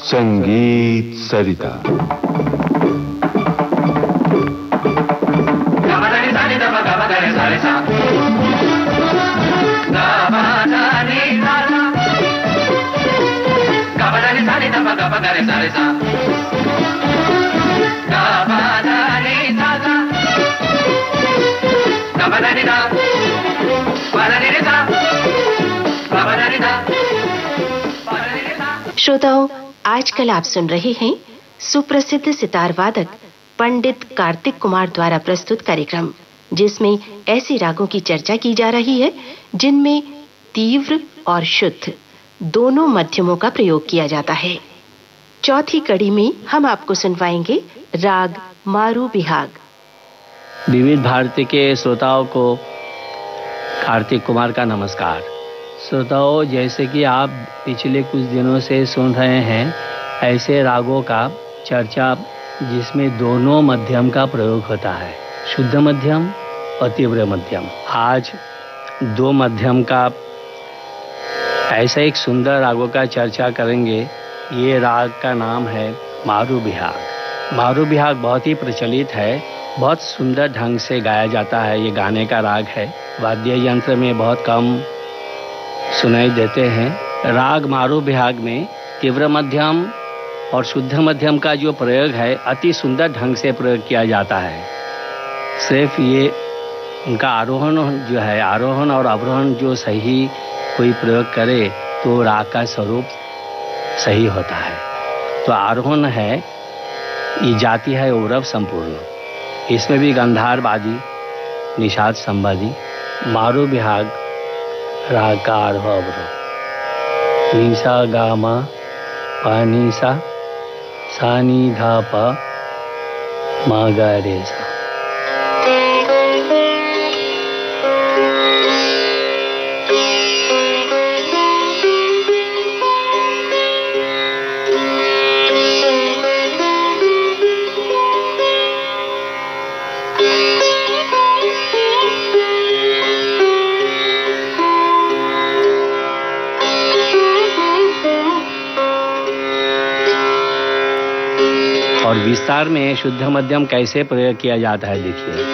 संगीत सरिता। श्रोताओं, आजकल आप सुन रहे हैं सुप्रसिद्ध सितार वादक पंडित कार्तिक कुमार द्वारा प्रस्तुत कार्यक्रम, जिसमें ऐसे रागों की चर्चा की जा रही है जिनमें तीव्र और शुद्ध दोनों मध्यमों का प्रयोग किया जाता है। चौथी कड़ी में हम आपको सुनवाएंगे राग मारू बिहाग। विविध भारती के श्रोताओं को कार्तिक कुमार का नमस्कार। श्रोताओं, जैसे कि आप पिछले कुछ दिनों से सुन रहे हैं, ऐसे रागों का चर्चा जिसमें दोनों मध्यम का प्रयोग होता है, शुद्ध मध्यम और तीव्र मध्यम। आज दो मध्यम का ऐसा एक सुंदर रागों का चर्चा करेंगे। ये राग का नाम है मारू बिहाग। मारू बिहाग बहुत ही प्रचलित है, बहुत सुंदर ढंग से गाया जाता है। ये गाने का राग है, वाद्य यंत्र में बहुत कम सुनाई देते हैं। राग मारू बिहाग में तीव्र मध्यम और शुद्ध मध्यम का जो प्रयोग है, अति सुंदर ढंग से प्रयोग किया जाता है। सिर्फ ये उनका आरोहण जो है, आरोहण और अवरोहण जो सही कोई प्रयोग करे तो राग का स्वरूप सही होता है। तो आरोहण है, ये जाति है औरव संपूर्ण, इसमें भी गंधार बादी, निषाद संवादी। मारू बिहाग राग का आरोह अवरोह, नीसा गामा पा नीसा सा नी धा पा मा गा रे सा। और विस्तार में शुद्ध मध्यम कैसे प्रयोग किया जाता है, देखिए।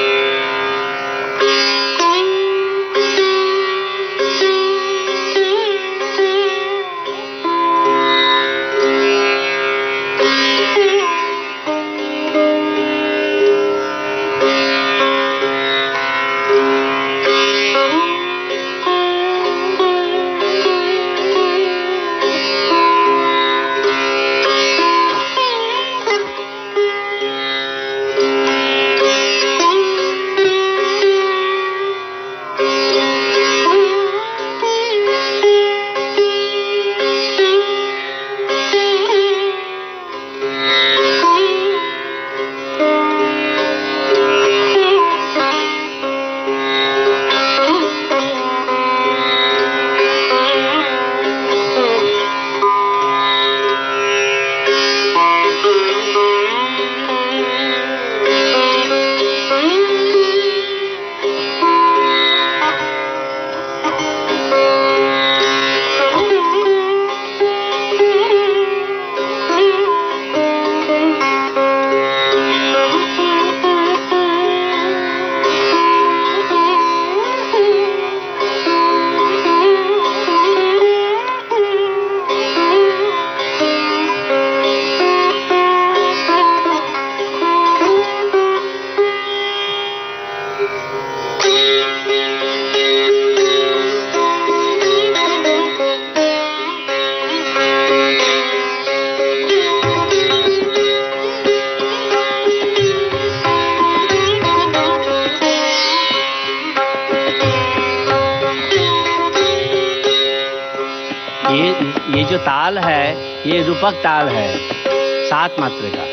ये जो ताल है, ये रूपक ताल है, 7 मात्रा का।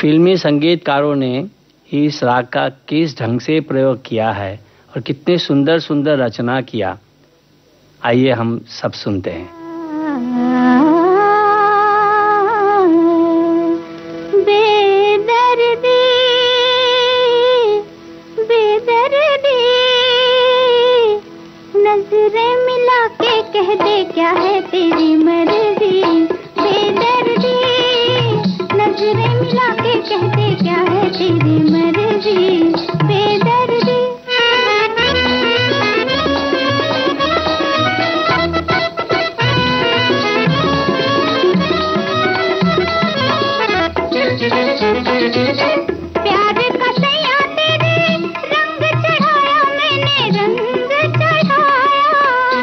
फिल्मी संगीतकारों ने इस राग का किस ढंग से प्रयोग किया है और कितने सुंदर सुंदर रचना किया, आइए हम सब सुनते हैं। नजरें मिला के कह दे क्या है तेरी मर्जी, बेदर्दी नजरें मिला के कह दे क्या है तेरी मर्जी, बेदर्दी। प्यार का सैया तेरे रंग चढ़ाया मैंने, रंग चढ़ाया।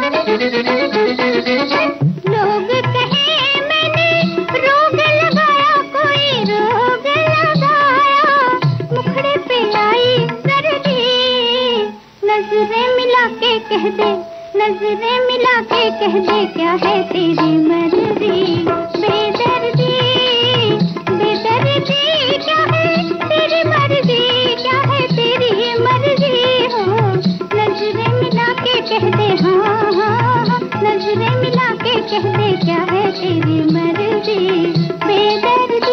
लोग कहे मैंने रोग लगाया, कोई रोग लगाया। मुखड़े पे आई सर्दी, नजरें मिला के कह दे, नजरें मिला के कह दे क्या है तेरी मर्जी, बेदर्दी बेदर्दी क्या है तेरी मर्जी, क्या है तेरी मर्जी हो। नजरें मिला के कह दे, हाँ हाँ हाँ, नजरें मिला के कह दे क्या है तेरी मर्जी, बेदर्दी।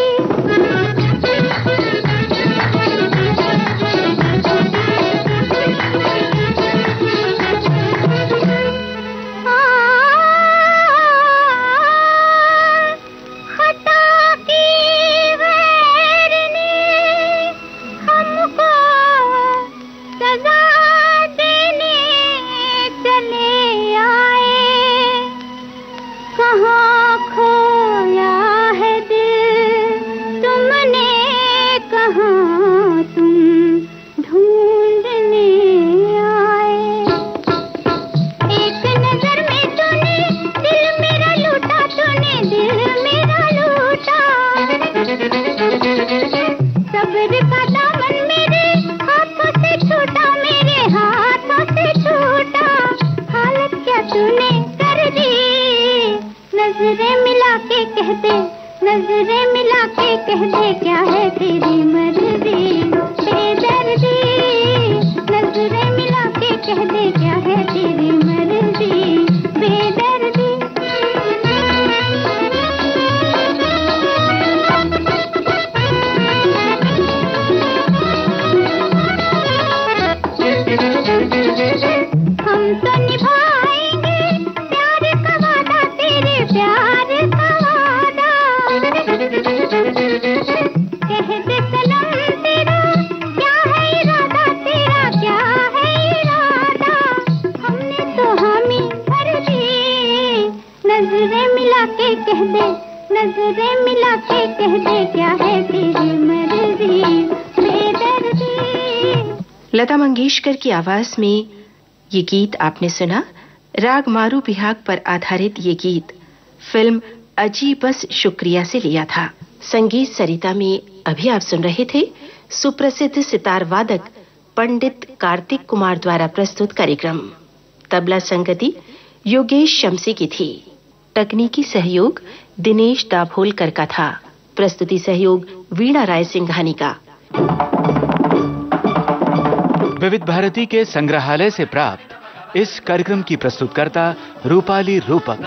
नजरें मिला के कह दे, नजरें मिला के कह दे क्या है तेरी मर्जी, बेदर्दी नजरें मिला के कह दे क्या है तेरी मर्जी, बेदर्दी। हम तो निभाएंगे प्यार का वादा, तेरे प्यार का वादा। कह दे सनम तेरा क्या है इरादा, तेरा क्या है इरादा। हमने तो हामी भर दी, नजरें मिला के कह दे, नजरें मिला के कह दे क्या है तेरी मर्जी, बेदर्दी। लता मंगेशकर की आवाज में ये गीत आपने सुना। राग मारू बिहाग पर आधारित ये गीत फिल्म अजी बस शुक्रिया से लिया था। संगीत सरिता में अभी आप सुन रहे थे सुप्रसिद्ध सितार वादक पंडित कार्तिक कुमार द्वारा प्रस्तुत कार्यक्रम। तबला संगति योगेश शमसी की थी। तकनीकी सहयोग दिनेश दाभोलकर का था। प्रस्तुति सहयोग वीणा राय सिंघानी का। विविध भारती के संग्रहालय से प्राप्त इस कार्यक्रम की प्रस्तुतकर्ता रूपाली रूपक।